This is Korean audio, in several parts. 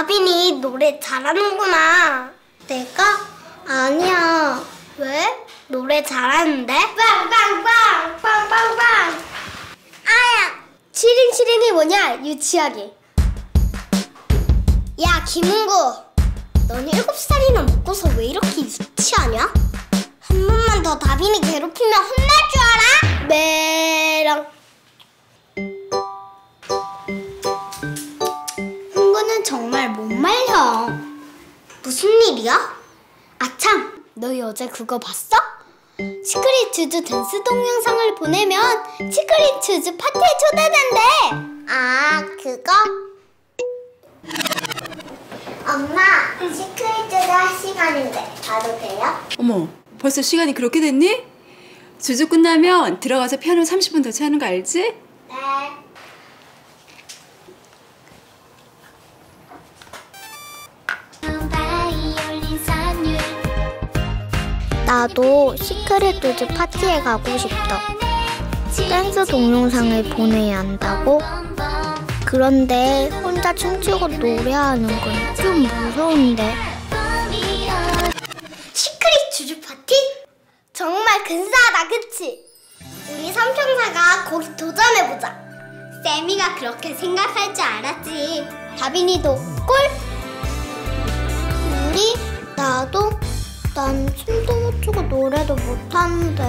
다빈이 노래 잘하는구나. 내가? 아니야. 왜? 노래 잘하는데? 빵빵빵! 빵빵빵! 아야! 치링치링이 뭐냐, 유치하게. 야, 김은구. 넌 7살이나 먹고서 왜 이렇게 유치하냐? 한 번만 더 다빈이 괴롭히면 혼날 줄 알아? 메랑. 은구는 정말 못 말려. 무슨 일이야? 아참, 너희 어제 그거 봤어? 시크릿 주주 댄스 동영상을 보내면 시크릿 주주 파티에 초대된대. 아, 그거? 엄마, 시크릿 주주 할 시간인데 가도 돼요? 어머, 벌써 시간이 그렇게 됐니? 주주 끝나면 들어가서 피아노 30분 더 치는 거 알지? 네. 나도 시크릿 주주 파티에 가고 싶다. 댄스 동영상을 보내야 한다고? 그런데 혼자 춤추고 노래하는 건 좀 무서운데. 시크릿 주주 파티? 정말 근사하다, 그치? 우리 삼총사가 거기 도전해보자. 쌤이가 그렇게 생각할 줄 알았지. 다빈이도 꿀? 우리? 나도? 난 춤도 못 추고 노래도 못하는데.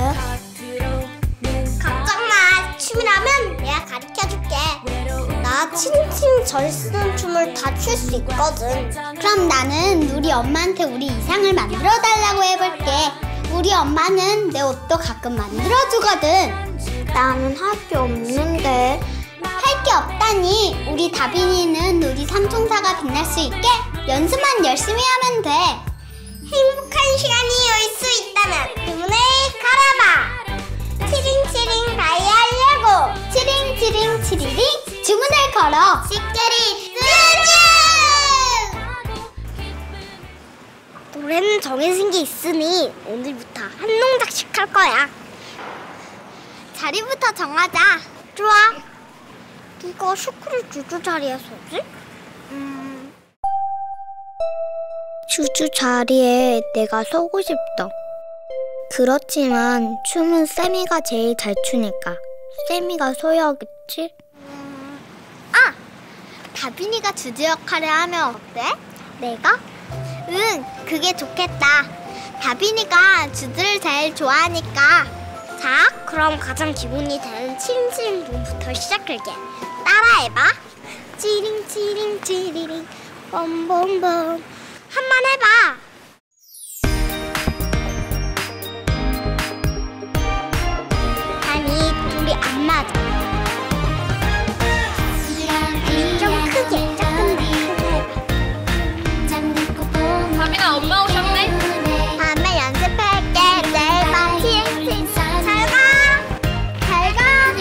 걱정 마. 춤이라면 내가 가르쳐줄게. 나 칭칭 절 쓰는 춤을 다 출 수 있거든. 그럼 나는 우리 엄마한테 우리 의상을 만들어달라고 해볼게. 우리 엄마는 내 옷도 가끔 만들어주거든. 나는 할 게 없는데. 할 게 없다니. 우리 다빈이는 우리 삼총사가 빛날 수 있게 연습만 열심히 하면 돼. 행복한 시간이 올 수 있다면 주문을 걸어봐. 치링치링 다이 하려고. 치링치링 치리링 주문을 걸어. 시크릿 주주! 노래는 정해진 게 있으니 오늘부터 한 동작씩 할 거야. 자리부터 정하자. 좋아. 누가 시크릿 주주 자리에 서지? 주주 자리에 내가 서고 싶다. 그렇지만 춤은 쌤이가 제일 잘 추니까 쌤이가 서야겠지? 아! 다빈이가 주주 역할을 하면 어때? 내가? 응, 그게 좋겠다. 다빈이가 주주를 제일 좋아하니까. 자, 그럼 가장 기본이 되는 치링치링 봄부터 시작할게. 따라해봐. 치링치링 치리링 봄봄봄. 한번 해봐. 아니, 둘이 안 맞아. 좀 크게, 조금 더 크게 해봐. 다빈아, 엄마 오셨네? 다음에 연습할게. 내일 밤 TNT. 잘 가. 잘 가.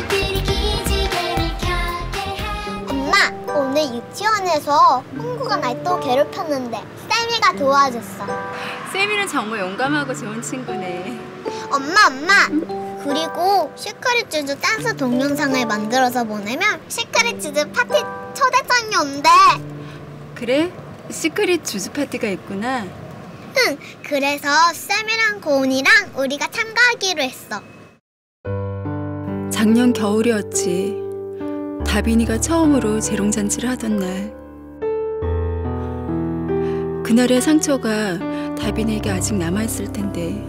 엄마, 오늘 유치원에서 홍구가 날 또 괴롭혔는데 쌤이가 도와줬어. 세미는 정말 용감하고 좋은 친구네. 엄마. 그리고 시크릿 주주 댄스 동영상을 만들어서 보내면 시크릿 주주 파티 초대장이 온대. 그래? 시크릿 주주 파티가 있구나. 응, 그래서 쌤이랑 고은이랑 우리가 참가하기로 했어. 작년 겨울이었지. 다빈이가 처음으로 재롱잔치를 하던 날. 그날의 상처가 다빈이에게 아직 남아있을 텐데.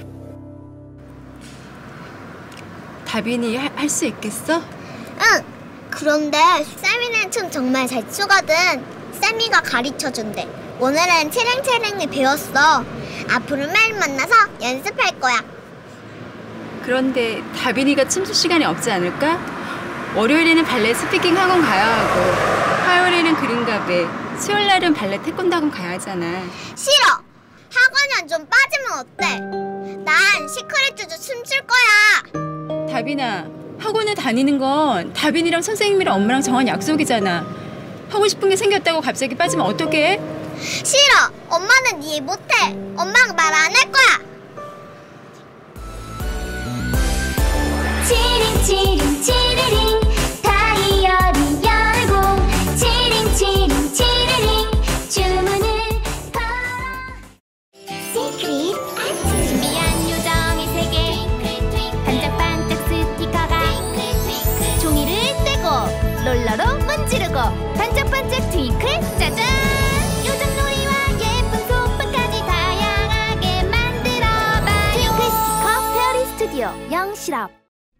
다빈이 할 수 있겠어? 응, 그런데 쌤이는 춤 정말 잘 추거든. 쌤이가 가르쳐준대. 오늘은 치랭치랭을 배웠어. 앞으로 매일 만나서 연습할 거야. 그런데 다빈이가 춤출 시간이 없지 않을까? 월요일에는 발레 스피킹 학원 가야 하고 화요일에는 그림가배, 수요일날은 발레 태권도 학원 가야 하잖아. 싫어. 학원은 좀 빠지면 어때? 난 시크릿 주주 춤출 거야. 다빈아, 학원에 다니는 건 다빈이랑 선생님이랑 엄마랑 정한 약속이잖아. 하고 싶은 게 생겼다고 갑자기 빠지면 어떡해? 싫어. 엄마는 이해 못해. 엄마가 말 안 할 거야. 치링치링 치리링 다이어리 열고 치링치링 치리링 반짝반짝 트윙클 짜잔! 요정놀이와 예쁜 소품까지 다양하게 만들어봐요. 트윙클 스티커 페어리 스튜디오 영실업.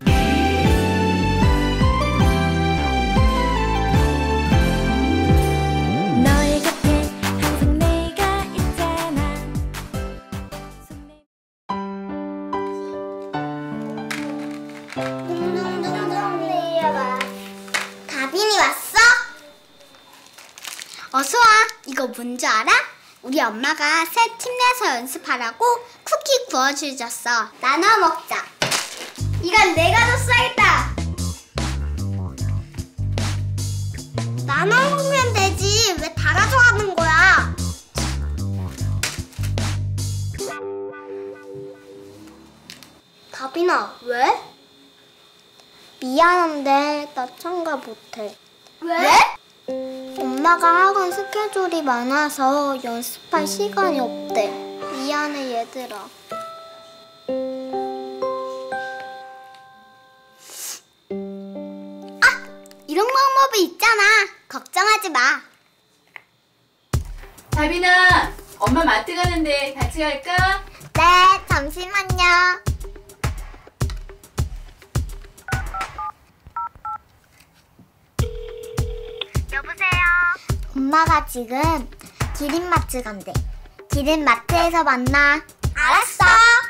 너의 곁에 항상 내가 있잖아. 다빈이 왔어? 어서와. 이거 뭔지 알아? 우리 엄마가 새 팀 내서 연습하라고 쿠키 구워주셨어. 나눠 먹자. 이건 내가 줬어야겠다. 나눠 먹으면 되지. 왜 다 가져가는 거야? 다빈아, 왜? 미안한데 나 참가 못해. 왜? 엄마가 학원 스케줄이 많아서 연습할 시간이 없대. 미안해 얘들아. 이런 방법이 있잖아. 걱정하지 마. 다빈아, 엄마 마트 가는데 같이 갈까? 네, 잠시만요. 여보세요? 엄마가 지금 기린마트 간대. 기린마트에서 만나. 알았어.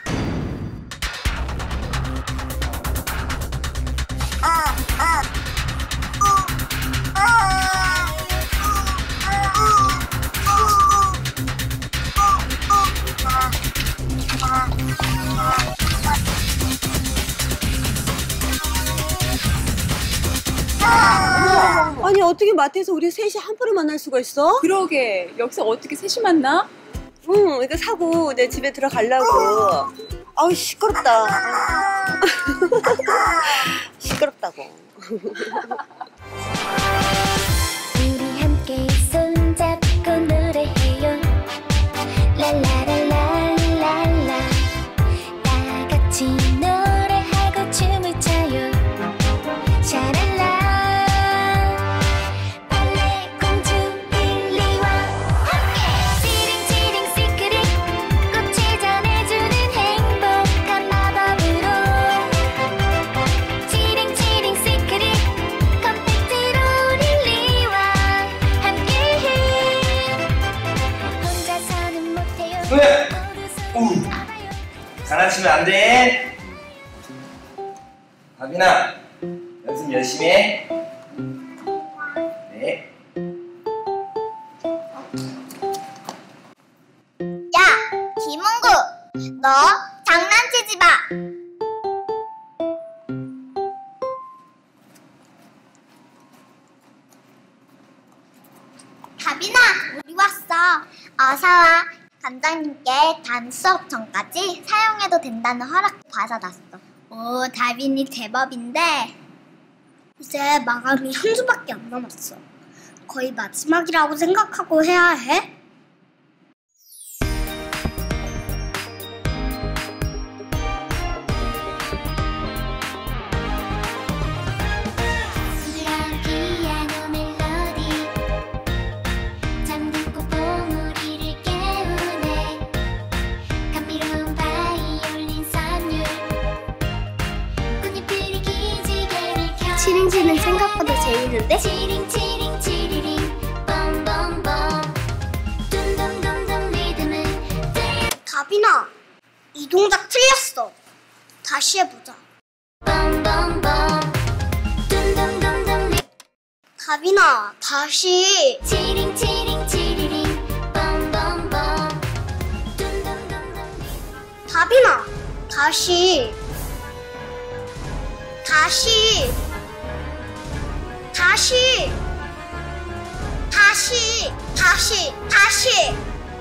아니 어떻게 마트에서 우리 셋이 한꺼번에 만날 수가 있어? 그러게, 여기서 어떻게 셋이 만나? 응, 이거 사고 내 집에 들어가려고. 아우 시끄럽다. 시끄럽다고. 우리 함께 손잡고 노래해요. 랄라랄랄랄라. 다 같이 노래하고 춤을 춰요. 샤랄라. 발레 공주 릴리와 함께 치링치링 시크릿 꽃을 전해주는 행복한 마법으로 치링치링 시크릿 컴팩트로 릴리와 함께해. 혼자서는 못해요. 왜? 모두 손을 잡아요. 장난치면 안 돼. 다빈아, 연습 열심히 해. 네. 야, 김은구, 너 장난치지 마. 다빈아, 우리 왔어. 어서 와. 관장님께 단 수업 전까지 사용해도 된다는 허락 받아놨어. 오, 다빈이 제법인데. 이제 마감이 한 주밖에 안 남았어. 거의 마지막이라고 생각하고 해야 해. 이런 피아노 멜로디 잠든 꽃봉오리를 깨우네. 감미로운 바이올린 선율 꽃잎들이 기지개를 켜. 치링치링 생각보다 재밌는데? 치링치링 치리링 bombombom 둠둠둠둠 리듬을 들려. 다빈아, 이 동작 틀렸어. 다시 해보자. bombombom 둠둠둠둠 리. 다빈아, 다시. 치링치링 치리링 bombombom 둠둠둠둠 리. 다빈아, 다시. 다시. 다시. 다시. 다시. 다시.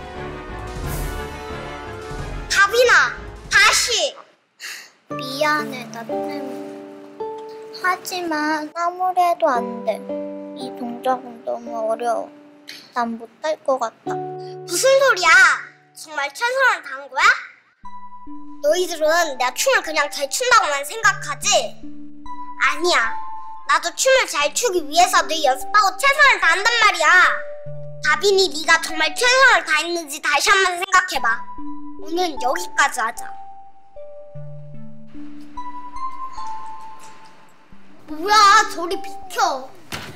다빈아, 다시. 미안해, 나 때문에. 하지만 아무리 해도 안 돼. 이 동작은 너무 어려워. 난 못할 것 같다. 무슨 소리야? 정말 최선을 다한 거야? 너희들은 내가 춤을 그냥 잘 춘다고만 생각하지? 아니야. 나도 춤을 잘 추기 위해서 늘 연습하고 최선을 다한단 말이야. 다빈이 네가 정말 최선을 다했는지 다시 한번 생각해봐. 오늘은 여기까지 하자. 뭐야, 저리 비켜.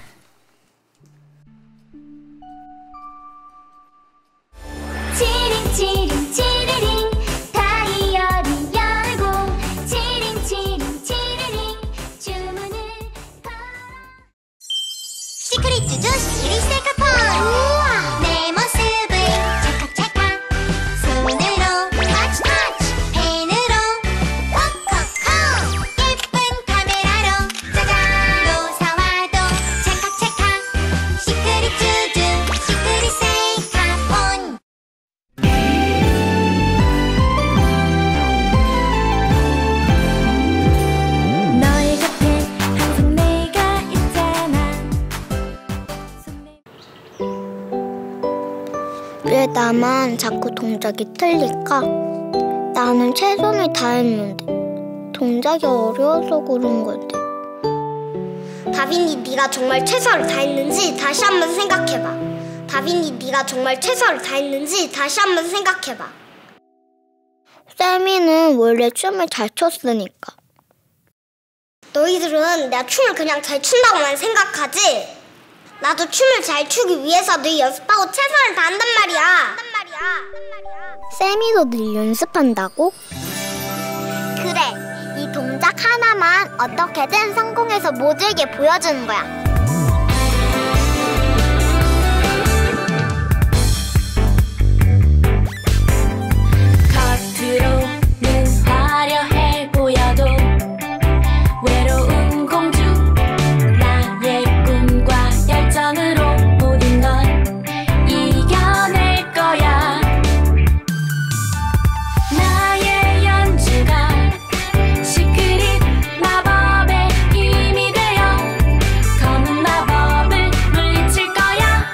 치링 치링 치리링 다이어리 열고 치링 치링 치리링 주문을 걸어. 시크릿 주주 시크릿 셀카폰. 내 모습을 찰칵찰칵 손으로 터치 펜으로 콕콕콕 예쁜 카메라로 짜잔 노사와도 찰칵찰칵 시크릿 주주 시크릿 셀카폰. 너의 곁에 항상 내가 있잖아. 왜 나만 자꾸 동작이 틀릴까? 나는 최선을 다했는데 동작이 어려워서 그런 건데. 다빈이 네가 정말 최선을 다했는지 다시 한번 생각해봐. 다빈이 네가 정말 최선을 다했는지 다시 한번 생각해봐. 쌤이는 원래 춤을 잘 췄으니까. 너희들은 내가 춤을 그냥 잘 춘다고만 생각하지? 나도 춤을 잘 추기 위해서 늘 연습하고 최선을 다한단 말이야. 쌤이도 늘 연습한다고? 그래, 이 동작 하나만 어떻게든 성공해서 모두에게 보여주는 거야. 겉으로는 화려해 보여도 외로운 공주 나의 꿈과 열정으로 모든 건 이겨낼 거야. 나의 연주가 시크릿 마법의 힘이 되어 검은 마법을 물리칠 거야.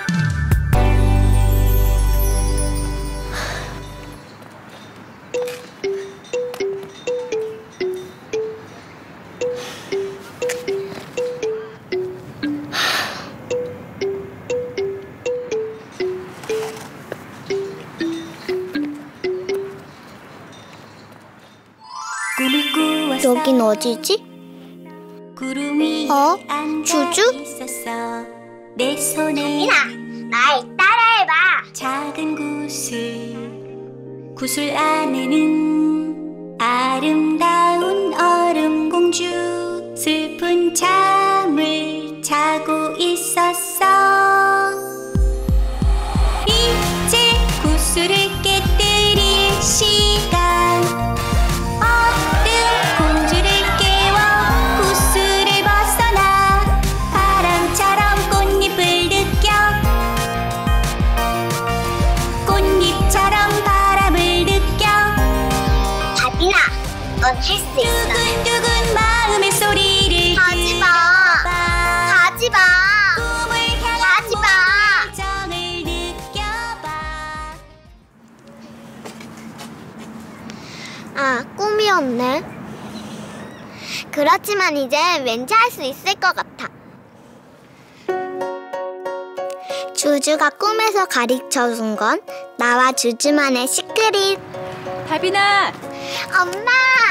꿈을 꾸었어. 여긴 어디지? 구름 위에 어? 앉아 주주? 있었어. 내 손에 날 따라해봐. 작은 구슬 안에는 아름다운 얼음 공주 슬픈 잠을 자고 있었어. 이제 구슬을 깨뜨릴 시간. 얼음 공주를 깨워 구슬을 벗어나 바람처럼 꽃잎을 느껴. 꽃잎처럼 바람을 느껴. 다빈아, 넌 할 수 있어. 두근두근 마음의 소리를 하지마. 하지마. 꿈을 향한 하지마. 열정을 느껴봐. 아, 꿈이었네. 그렇지만 이제 왠지 할 수 있을 것 같아. 주주가 꿈에서 가르쳐준 건 나와 주주만의 시크릿. 다빈아! 엄마!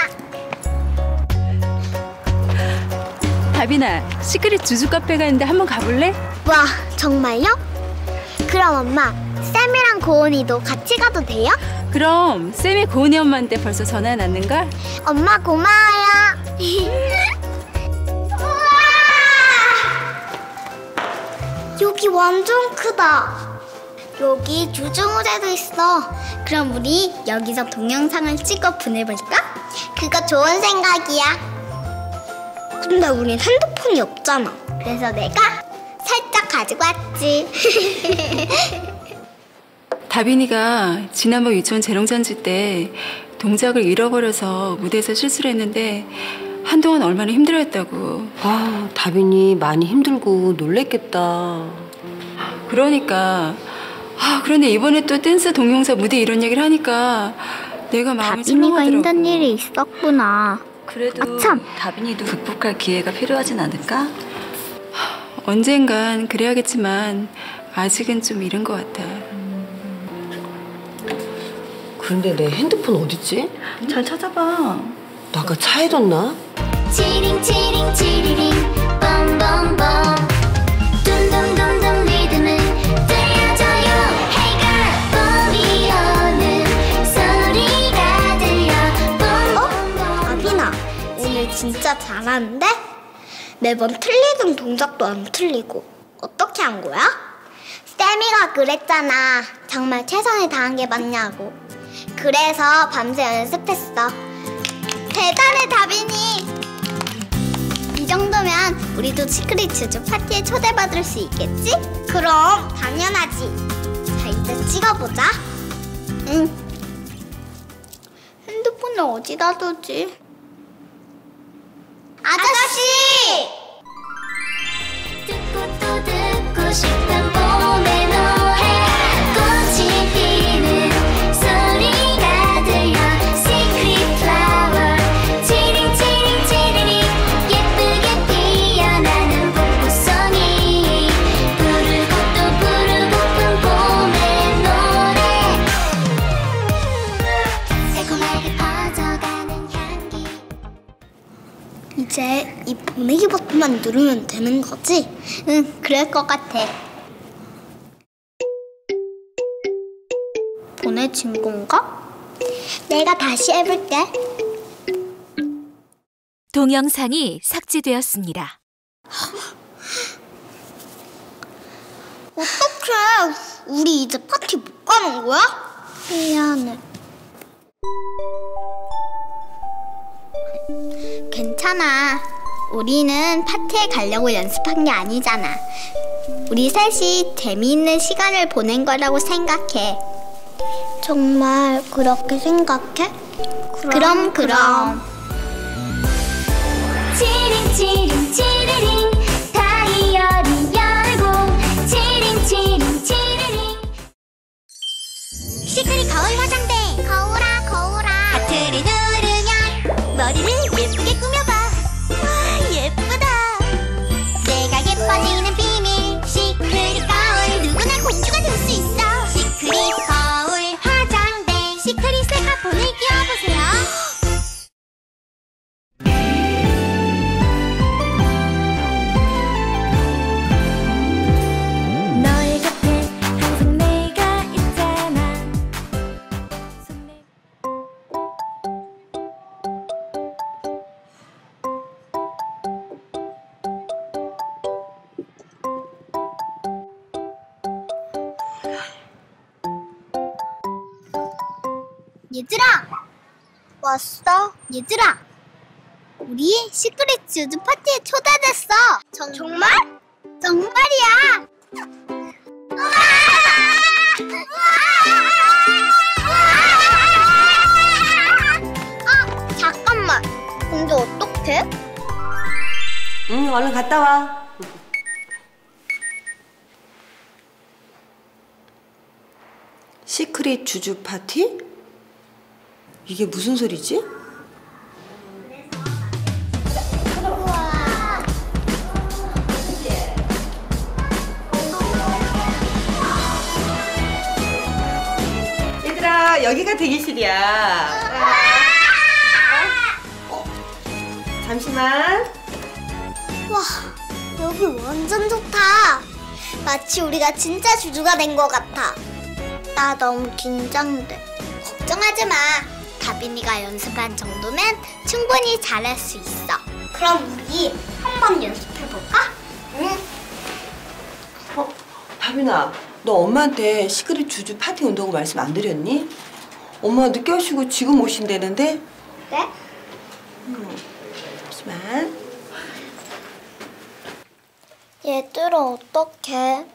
다빈아, 시크릿 주주 카페가 있는데 한번 가볼래? 와, 정말요? 그럼 엄마, 쌤이랑 고은이도 같이 가도 돼요? 그럼 쌤이 고은이 엄마한테 벌써 전화해놨는가? 엄마 고마워요. 우와! 여기 완전 크다. 여기 주주 무대도 있어. 그럼 우리 여기서 동영상을 찍어 보내볼까? 그거 좋은 생각이야. 근데 우린 핸드폰이 없잖아. 그래서 내가 살짝 가지고 왔지. 다빈이가 지난번 유치원 재롱잔치 때 동작을 잃어버려서 무대에서 실수를 했는데 한동안 얼마나 힘들어했다고. 아, 다빈이 많이 힘들고 놀랬겠다. 그러니까 그런데 이번에 또 댄스 동영상 무대 이런 얘기를 하니까 내가 마음이 다빈이가 철렁하더라고. 힘든 일이 있었구나. 그래도 아, 참. 다빈이도 극복할 기회가 필요하진 않을까? 언젠간 그래야겠지만 아직은 좀 이른 것 같아. 그런데 내 핸드폰 어딨지? 잘 찾아봐. 나 아까 차에 뒀나? 치링 치링 치리링 bombombom 둠둠둠둠 리듬을 들려줘요. Hey girl 봄이 오는 소리가 들려. 아빈아, 오늘 진짜 잘하는데? 매번 틀리던 동작도 안 틀리고. 어떻게 한 거야? 쌤이가 그랬잖아. 정말 최선을 다한 게 맞냐고. 그래서 밤새 연습했어. 대단해 다빈이. 이 정도면 우리도 시크릿 주주 파티에 초대받을 수 있겠지? 그럼 당연하지. 자 이제 찍어보자. 응. 핸드폰을 어디다 두지? 아저씨! 듣고 또 듣고 싶은 봄의 노래. 꽃이 피는 소리가 들려. Secret flower 치링 치링 치리링 예쁘게 피어나는 벚꽃송이. 부르고 또 부르고픈 봄의 노래. 달콤하게 퍼져가는 향기. 이제 이 보내기 버튼만 누르면 되는 거지? 응, 그럴 것 같아. 보내진 건가? 내가 다시 해볼게. 동영상이 삭제되었습니다. 어떡해. 우리 이제 파티 못 가는 거야? 미안해. 괜찮아. 우리는 파티에 가려고 연습한 게 아니잖아. 우리 셋이 재미있는 시간을 보낸 거라고 생각해. 정말 그렇게 생각해? 그럼. 치링 치링 치리링 다이어리 열고 치링 치링 치리링. 시크릿 거울 화장대. 거울아 하트를 누르면 머리를 예쁘게 꾸며봐. 와 예쁘다. 내가 예뻐지는 비밀. 시크릿 거울 누구나 공주가 될 수 있어. 시크릿 거울 화장대. 시크릿의 화폰을 끼워보세요. 너의 곁에 항상 내가 있잖아. 얘들아! 왔어? 얘들아! 우리 시크릿 주주 파티에 초대됐어! 정말? 정말이야! 잠깐만. 근데 어떡해? 응, 얼른 갔다 와. 시크릿 주주 파티? 이게 무슨 소리지? 얘들아, 여기가 대기실이야. 잠시만. 와, 여기 완전 좋다. 마치 우리가 진짜 주주가 된 것 같아. 나 너무 긴장돼. 걱정하지 마. 다빈이가 연습한 정도면 충분히 잘할 수 있어. 그럼 우리 한번 연습해볼까? 응. 다빈아, 너 엄마한테 시크릿 주주 파티 온다고 말씀 안 드렸니? 엄마 늦게 오시고 지금 오신다는데? 네? 잠시만. 얘들아, 어떡해?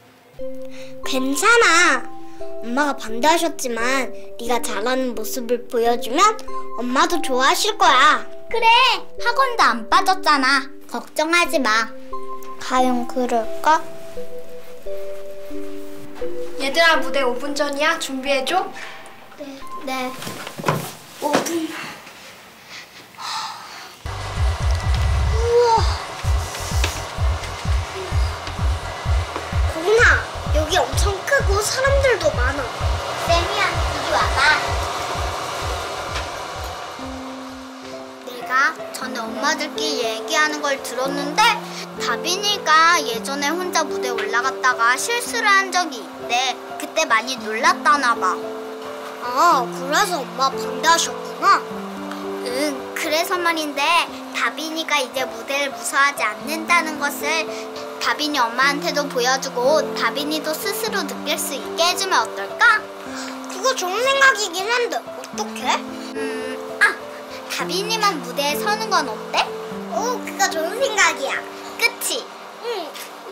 괜찮아. 엄마가 반대하셨지만 네가 잘하는 모습을 보여주면 엄마도 좋아하실 거야. 그래, 학원도 안 빠졌잖아. 걱정하지 마. 과연 그럴까? 얘들아, 무대 5분 전이야. 준비해줘. 네. 5분. 우와. 자기들끼리 얘기하는 걸 들었는데 다빈이가 예전에 혼자 무대에 올라갔다가 실수를 한 적이 있대. 그때 많이 놀랐다나 봐. 아, 그래서 엄마 반대하셨구나. 응, 그래서 말인데 다빈이가 이제 무대를 무서워하지 않는다는 것을 다빈이 엄마한테도 보여주고 다빈이도 스스로 느낄 수 있게 해주면 어떨까? 그거 좋은 생각이긴 한데 어떡해? 다빈이만 무대에 서는 건 어때? 오, 그거 좋은 생각이야. 그치? 응.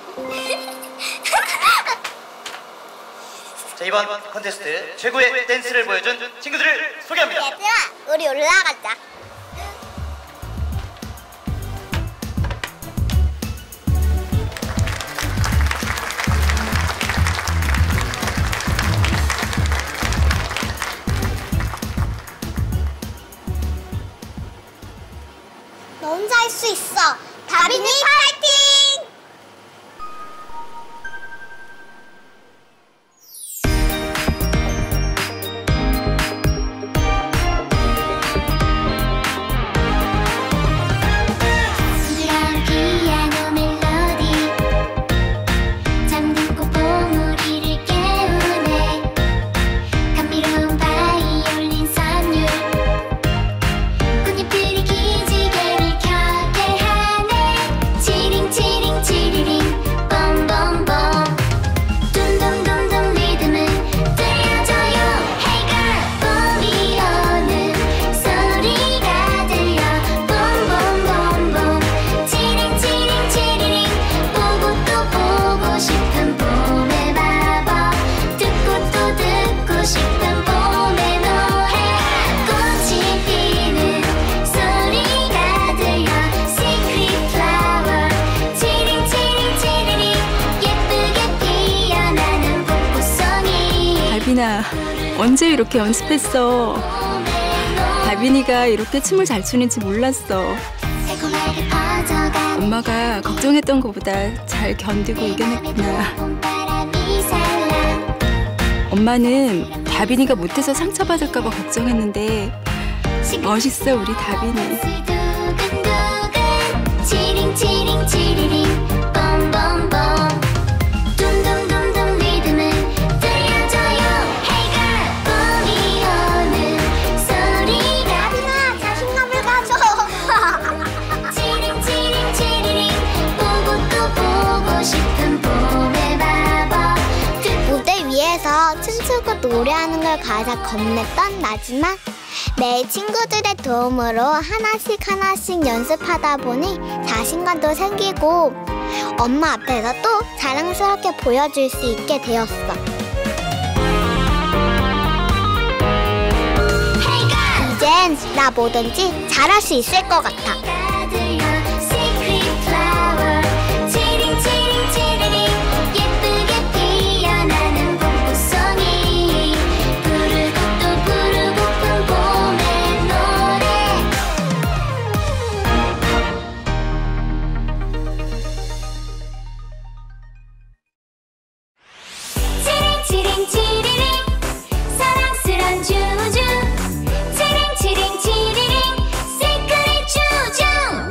자, 이번 콘테스트 최고의 댄스를 보여준 친구들을 소개합니다. 얘들아, 우리 올라가자. 너 혼자 할 수 있어. 다빈이 파이팅! 부드러운 피아노 멜로디 잠든 꽃봉우리를 깨우네 감미로운 바이올린 선율 꽃잎들이 기지개를 켜게 하네 치링 치링 치리링 bombombom 둠둠둠둠 리듬은 들려줘요 Hey girl 봄이 오는 소리가 들려 봄봄봄봄 치링 치링 치리링 보고 또 보고 싶은 봄의 마법 듣고 또 듣고 싶은 봄의 노래 꽃이 피는 소리가 들려 Secret flower 치링 치링 치리링 예쁘게 피어나는 벚꽃송이 다빈아, 언제 이렇게 연습했어? 다빈이가 이렇게 춤을 잘 추는지 몰랐어. 달콤하게 퍼져가는 엄마가 걱정했던 것보다 잘 견디고 이겨냈구나. 봄바람이 살라 엄마는 다빈이가 못해서 상처받을까 봐 걱정했는데 멋있어, 우리 다빈이. 두근두근 치링 치링 치리링 bombombom 둠둠둠둠 리듬은 들려줘요 Hey girl 봄이 오는 소리가 다빈아, 자신감을 가져. 치링 치링 치리링 보고 또 보고 싶은 봄의 마법 무대 위에서 춤추고 노래하는 걸 가장 겁냈던 나지만 내 친구들의 도움으로 하나씩 연습하다 보니 자신감도 생기고 엄마 앞에서 또 자랑스럽게 보여줄 수 있게 되었어. Hey girl 이젠 나 뭐든지 잘할 수 있을 것 같아. 들려 Secret flower 치링 치링 치리링 예쁘게 피어나는 봄꽃송이 부르고 또 부르고픈 봄의 노래 치링 치링 치리링 사랑스런 주주 치링 치링 치리링 시크릿 주주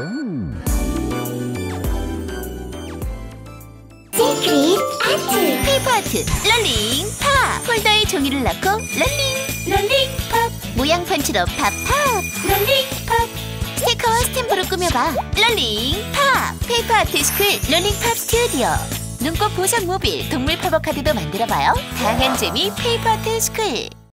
시크릿 아트. 페이퍼 아트 롤링 팝 폴더에 종이를 넣고 롤링 팝 모양 펀치로 팝팝 롤링 팝 스티커와 스탬프로 꾸며봐 롤링 팝 페이퍼 아트 스쿨 롤링 팝 스튜디오 눈꽃 보석 모빌 동물 팝업 카드도 만들어봐요 다양한 재미 페이퍼 아트 스쿨